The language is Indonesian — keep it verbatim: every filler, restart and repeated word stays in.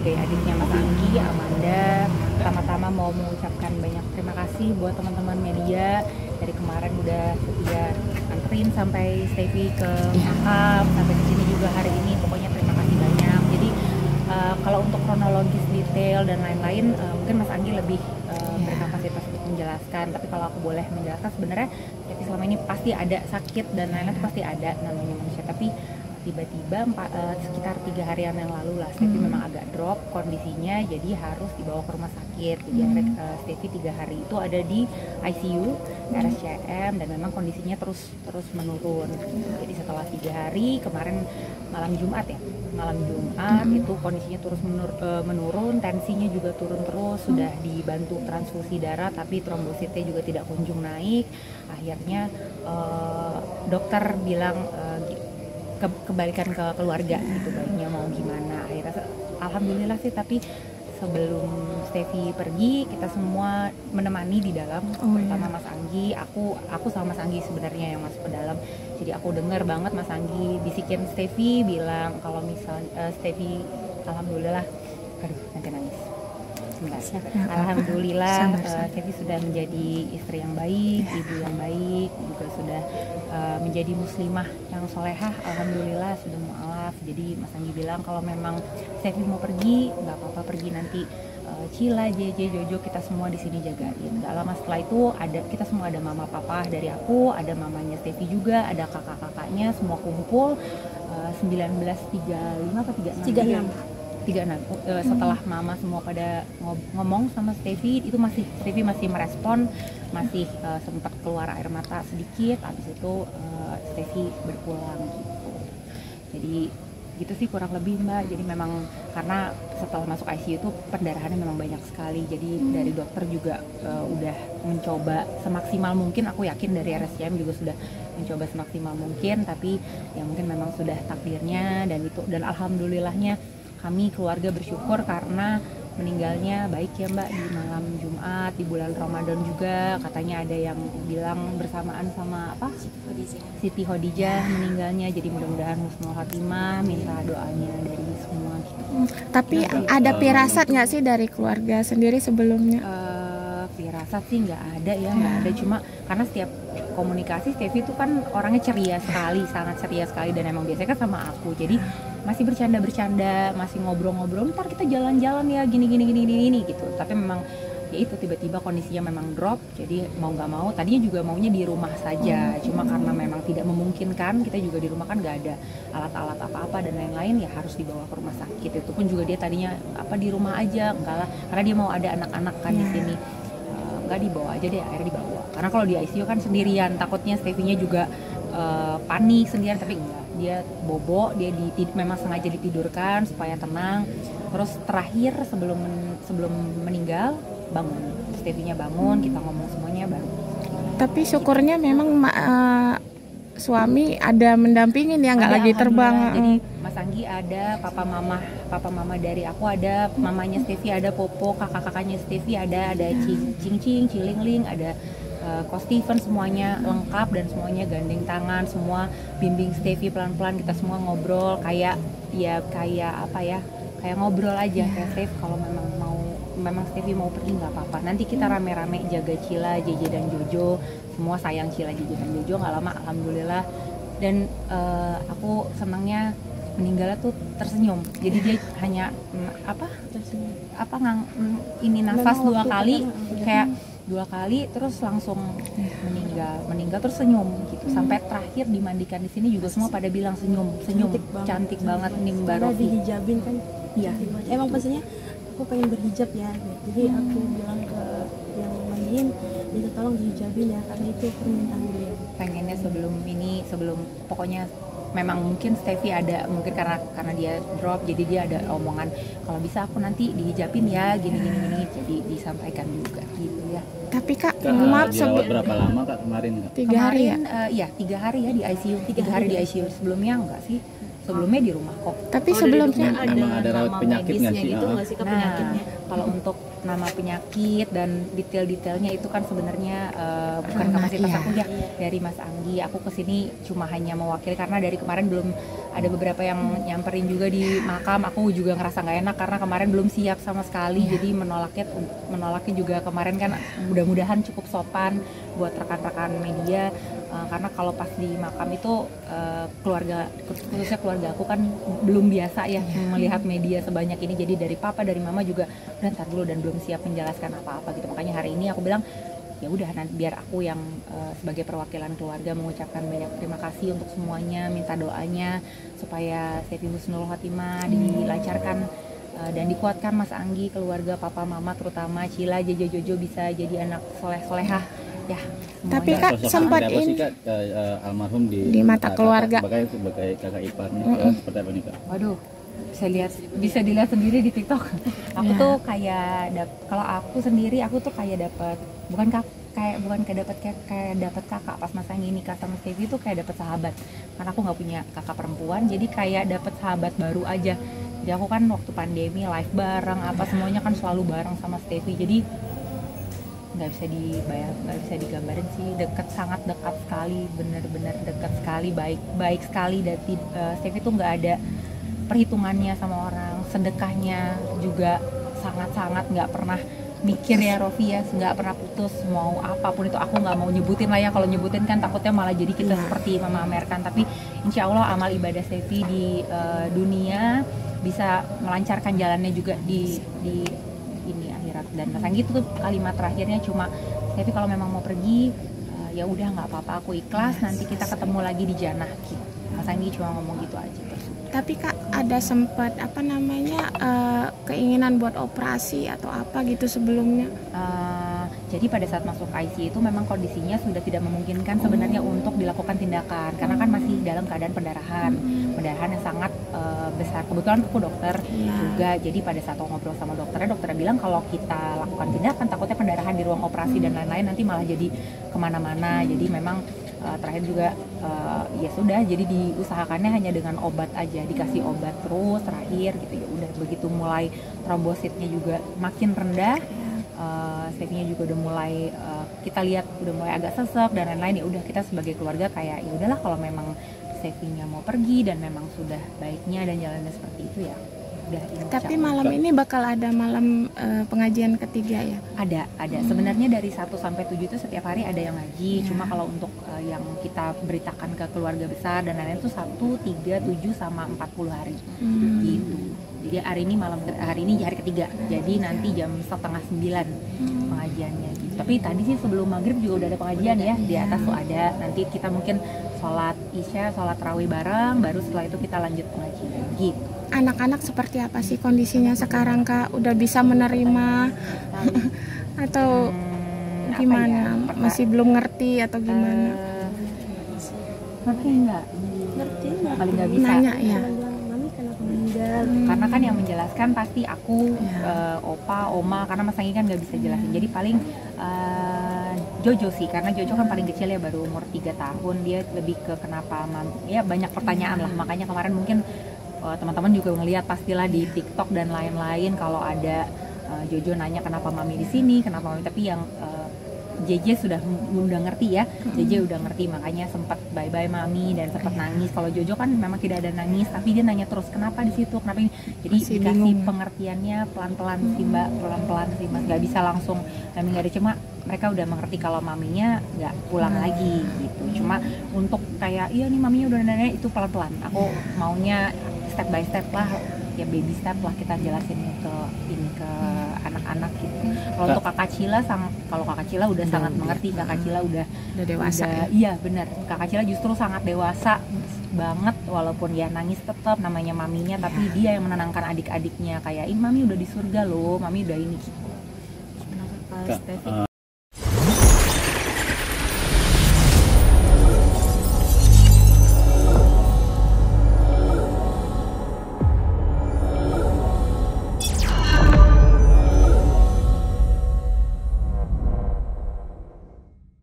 sebagai adiknya Mas Anggi, Amanda, pertama-tama mau mengucapkan banyak terima kasih buat teman-teman media dari kemarin udah setia anterin sampai Stevie ke makam, sampai di sini juga hari ini. Pokoknya terima kasih banyak. Jadi uh, kalau untuk kronologis detail dan lain-lain uh, mungkin Mas Anggi lebih uh, berkapasitas untuk menjelaskan. Tapi kalau aku boleh menjelaskan, sebenarnya Stevie selama ini pasti ada sakit dan lain-lain, pasti ada namanya manusia. Tapi tiba-tiba empat, uh, sekitar tiga harian yang lalu lah Stevie hmm. memang agak drop kondisinya, jadi harus dibawa ke rumah sakit. Jadi hmm. uh, Stevie tiga hari itu ada di I C U R S C M dan memang kondisinya terus terus menurun. Jadi setelah tiga hari kemarin malam Jumat ya malam Jumat hmm. itu kondisinya terus menur, uh, menurun, tensinya juga turun terus, sudah dibantu transfusi darah tapi trombositnya juga tidak kunjung naik. Akhirnya uh, dokter bilang uh, ke, kebalikan ke keluarga gitu, baiknya mau gimana. Akhirnya alhamdulillah sih, tapi sebelum Stevie pergi kita semua menemani di dalam, oh, terutama iya. Mas Anggi, aku aku sama Mas Anggi sebenarnya yang masuk ke dalam. Jadi aku dengar banget Mas Anggi bisikin Stevie, bilang kalau misal uh, Stevie alhamdulillah, aduh nanti nangis. Alhamdulillah uh, Stevie sudah menjadi istri yang baik, ibu yang baik, juga sudah uh, menjadi muslimah yang solehah. Alhamdulillah sudah mu'alaf. Jadi Mas Anggi bilang kalau memang Stevie mau pergi, nggak apa-apa pergi, nanti uh, Cila, J J, Jojo kita semua di sini jagain. Gak lama setelah itu ada kita semua, ada mama papa dari aku, ada mamanya Stevie juga, ada kakak-kakaknya, semua kumpul uh, seribu sembilan ratus tiga puluh lima atau tiga puluh enam tiga puluh enam uh, setelah mama semua pada ngomong sama Stevie, itu masih Stevie masih merespon, masih uh, sempat keluar air mata sedikit. Habis itu uh, Stevie berpulang gitu. Jadi gitu sih kurang lebih Mbak. Jadi memang karena setelah masuk I C U itu pendarahannya memang banyak sekali. Jadi hmm. dari dokter juga uh, udah mencoba semaksimal mungkin, aku yakin dari R S C M juga sudah mencoba semaksimal mungkin, tapi ya mungkin memang sudah takdirnya. Dan itu, dan alhamdulillahnya kami keluarga bersyukur karena meninggalnya baik ya Mbak, di malam Jumat, di bulan Ramadan juga. Katanya ada yang bilang bersamaan sama apa? Siti Khadijah meninggalnya. Jadi mudah-mudahan husnul khotimah, minta doanya dari semua gitu. Hmm, tapi nah, ada firasat nggak sih dari keluarga sendiri sebelumnya? Uh, firasat sih nggak ada ya, nggak ada. Cuma karena setiap komunikasi Stevie itu kan orangnya ceria sekali, sangat ceria sekali, dan emang biasanya kan sama aku. Jadi masih bercanda-bercanda, masih ngobrol-ngobrol, ntar kita jalan-jalan ya gini-gini gini-gini gitu. Tapi memang ya itu tiba-tiba kondisinya memang drop. Jadi mau nggak mau, tadinya juga maunya di rumah saja. Cuma karena memang tidak memungkinkan, kita juga di rumah kan nggak ada alat-alat apa-apa dan lain-lain, ya harus dibawa ke rumah sakit. Itu pun juga dia tadinya apa di rumah aja, enggak lah, karena dia mau ada anak-anak kan di sini. Uh, nggak dibawa aja deh, akhirnya dibawa. Karena kalau di I C U kan sendirian, takutnya Stevie-nya juga uh, panik sendirian, tapi enggak. Dia bobo, dia ditid- memang sengaja ditidurkan supaya tenang. Terus terakhir sebelum men- sebelum meninggal bangun, Stevie-nya bangun, kita ngomong semuanya baru. Tapi syukurnya gitu. Memang uh, suami ada mendampingin ya, nggak lagi terbang. Jadi Mas Anggi ada, papa mama, papa mama dari aku ada, mamanya Stevie ada, Popo, kakak-kakaknya Stevie ada, ada Cing Cing, Cilingling, ada Uh, Ko Steven, semuanya lengkap dan semuanya gandeng tangan, semua bimbing Stevie pelan-pelan. Kita semua ngobrol kayak ya kayak apa ya, kayak ngobrol aja, kayak Steve kalau memang mau memang Stevie mau pergi nggak apa-apa, nanti kita rame-rame jaga Cila, J J dan Jojo, semua sayang Cila, J J dan Jojo. Nggak lama alhamdulillah. Dan uh, aku senangnya meninggalnya tuh tersenyum. Jadi dia hanya mm, apa apa ngang mm, ini nafas dua kali, kayak dua kali terus langsung meninggal meninggal terus senyum gitu. Sampai terakhir dimandikan di sini juga semua pada bilang senyum senyum cantik banget, cantik banget Nimba karena Rofi. dihijabin kan. Iya, emang pastinya aku pengen berhijab ya, jadi aku bilang ke yang mandiin, minta tolong dihijabin ya, karena itu permintaan beliau. Pengennya sebelum ini, sebelum pokoknya memang mungkin Stevie ada, mungkin karena karena dia drop, jadi dia ada omongan kalau bisa aku nanti dihijabin ya gini gini gini, jadi disampaikan juga gitu ya. Tapi Kak, Kak maaf sebelum berapa lama Kak kemarin Kak? Tiga hari ya? Uh, iya tiga hari ya di I C U, tiga hari di I C U. Sebelumnya enggak sih, sebelumnya di rumah kok. Tapi Oh, dari sebelumnya dokter ada, Emang ada rawat nama penyakit nggak medisnya sih? gitu Ah. nggak sih ke Nah, penyakitnya? kalau untuk nama penyakit dan detail-detailnya itu kan sebenarnya uh, bukan Ranah, kapasitas iya. aku ya, dari Mas Anggi. Aku kesini cuma hanya mewakili karena dari kemarin belum ada beberapa yang nyamperin juga di makam. Aku juga ngerasa nggak enak karena kemarin belum siap sama sekali, Iya. jadi menolaknya menolaknya juga kemarin kan mudah-mudahan cukup sopan buat rekan-rekan media. Uh, karena kalau pas di makam itu uh, keluarga, khususnya keluarga aku kan belum biasa ya melihat media sebanyak ini, jadi dari papa dari mama juga udah ntar dulu dan belum siap menjelaskan apa-apa gitu. Makanya hari ini aku bilang ya udah nanti biar aku yang uh, sebagai perwakilan keluarga mengucapkan banyak terima kasih untuk semuanya, minta doanya supaya Stefi Husnul Khotimah dilancarkan uh, dan dikuatkan Mas Anggi, keluarga papa mama terutama Cila, Jejo, Jojo bisa jadi anak soleh-solehah ya. Tapi semuanya. Kak, Sosok sempat seperti apa in- sih Kak eh, eh, almarhum di, Di mata kakak- keluarga. sebagai sebagai kakak iparnya Mm-mm. eh, seperti apa nih Kak? Waduh, bisa lihat bisa dilihat sendiri di TikTok. Aku Ya. tuh kayak dap- kalau aku sendiri aku tuh kayak dapat bukan kak kayak bukan kayak dapat kayak, kayak dapat kakak pas masa ini nikah sama Stevi tuh kayak dapat sahabat. Karena aku nggak punya kakak perempuan, jadi kayak dapat sahabat baru aja. Jadi aku kan waktu pandemi live bareng apa semuanya kan selalu bareng sama Stevi. Jadi nggak bisa dibayar, nggak bisa digambarin sih, dekat, sangat dekat sekali, bener-bener dekat sekali, baik baik sekali. Dan uh, Stevi tuh nggak ada perhitungannya sama orang, sedekahnya juga sangat-sangat nggak pernah mikir ya Rofi ya, nggak pernah putus mau apapun itu. Aku nggak mau nyebutin lah ya, kalau nyebutin kan takutnya malah jadi kita Iya. seperti memamerkan. Tapi insya Allah amal ibadah Stevi di uh, dunia bisa melancarkan jalannya juga di di ini akhirat. Dan Mas Anggi itu tuh kalimat terakhirnya cuma Stevi kalau memang mau pergi uh, ya udah nggak apa-apa, aku ikhlas, nanti kita ketemu lagi di jannah gitu. Mas Anggi cuma ngomong gitu aja terus. Tapi Kak, ada sempat apa namanya eh, keinginan buat operasi atau apa gitu sebelumnya? Uh, jadi pada saat masuk I C U itu memang kondisinya sudah tidak memungkinkan sebenarnya untuk dilakukan tindakan karena kan masih dalam keadaan pendarahan, pendarahan yang sangat uh, besar. Kebetulan aku dokter Iya. juga, jadi pada saat aku ngobrol sama dokternya, dokternya bilang kalau kita lakukan tindakan takutnya pendarahan di ruang operasi dan lain-lain nanti malah jadi kemana-mana. Jadi memang uh, terakhir juga uh, ya sudah, jadi diusahakannya hanya dengan obat aja, dikasih obat terus terakhir gitu. Ya udah begitu mulai trombositnya juga makin rendah, uh, Stefi-nya juga udah mulai uh, kita lihat udah mulai agak sesek dan lain-lain. Ya udah kita sebagai keluarga kayak ya udahlah kalau memang Stefi-nya mau pergi dan memang sudah baiknya dan jalannya seperti itu ya udah. Tapi insya malam ini bakal ada malam eh, pengajian ketiga ya? ada ada sebenarnya dari satu sampai tujuh itu setiap hari ada yang ngaji. Ya. Cuma kalau untuk uh, yang kita beritakan ke keluarga besar dan lain-lain itu satu, tiga, tujuh sama empat puluh hari Hmm. gitu. Jadi hari ini malam hari ini hari ketiga. Jadi nanti jam setengah sembilan pengajiannya gitu. Tapi tadi sih sebelum maghrib juga udah ada pengajian ya, di atas tuh ada. Nanti kita mungkin sholat isya, sholat tarawih bareng, baru setelah itu kita lanjut pengajian gitu. Anak-anak seperti apa sih kondisinya sekarang Kak? Udah bisa menerima atau Hmm, apa gimana? ya, perta- Masih belum ngerti atau gimana? Eh, ngerti nggak? Ngerti nggak? Paling nggak bisa. Nanya ya. Cuma bilang, mami kenapa meninggal? Karena kan yang menjelaskan pasti aku, Ya. eh, opa, oma, karena Mas Anggi kan nggak bisa jelasin. Jadi paling eh, Jojo sih, karena Jojo kan paling kecil ya, baru umur tiga tahun. Dia lebih ke kenapa, mam- ya banyak pertanyaan lah. Makanya kemarin mungkin eh, teman-teman juga ngelihat pastilah di TikTok dan lain-lain kalau ada eh, Jojo nanya kenapa mami di sini, kenapa mami. Tapi yang eh, J J sudah udah ngerti ya, J J udah ngerti, makanya sempat bye bye mami dan sempat nangis. Kalau Jojo kan memang tidak ada nangis, tapi dia nanya terus kenapa di situ, kenapa ini. Jadi Masih dikasih bingung. pengertiannya pelan-pelan sih mbak, pelan-pelan sih mas, nggak bisa langsung mami nggak ada. Cuma mereka udah mengerti kalau maminya nggak pulang lagi gitu. Cuma untuk kayak iya nih maminya udah nenek itu pelan-pelan. Aku maunya step by step lah, ya baby step lah kita jelasin ke ini ke anak-anak gitu. Kalau untuk kakak Cila, sang, kalau kakak Cila udah sangat mengerti. Kakak Cila udah Udah dewasa udah- ya? Iya benar. Kakak Cila justru sangat dewasa banget, walaupun ya nangis tetap namanya maminya, tapi dia yang menenangkan adik-adiknya kayak ini mami udah di surga loh, mami udah ini. Kenapa pas Kak, Stevi eh,